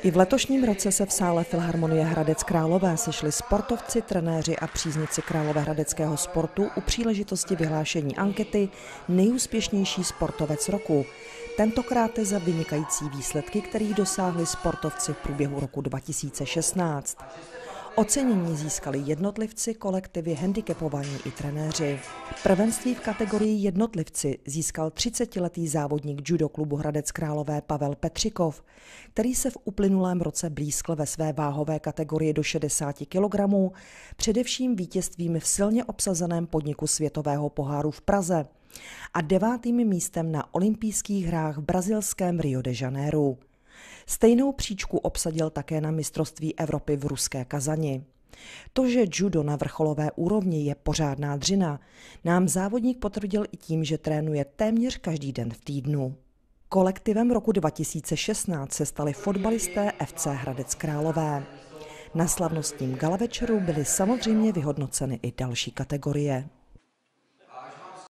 I v letošním roce se v sále Filharmonie Hradec Králové sešli sportovci, trenéři a příznivci královéhradeckého sportu u příležitosti vyhlášení ankety Nejúspěšnější sportovec roku. Tentokrát za vynikající výsledky, kterých dosáhli sportovci v průběhu roku 2016. Ocenění získali jednotlivci, kolektivy, handicapovaní i trenéři. Prvenství v kategorii jednotlivci získal 30letý závodník judo klubu Hradec Králové Pavel Petřikov, který se v uplynulém roce blízkl ve své váhové kategorii do 60 kg, především vítězstvím v silně obsazeném podniku světového poháru v Praze a 9. místem na olympijských hrách v brazilském Rio de Janeiro. Stejnou příčku obsadil také na mistrovství Evropy v ruské Kazani. To, že judo na vrcholové úrovni je pořádná dřina, nám závodník potvrdil i tím, že trénuje téměř každý den v týdnu. Kolektivem roku 2016 se stali fotbalisté FC Hradec Králové. Na slavnostním galavečeru byly samozřejmě vyhodnoceny i další kategorie.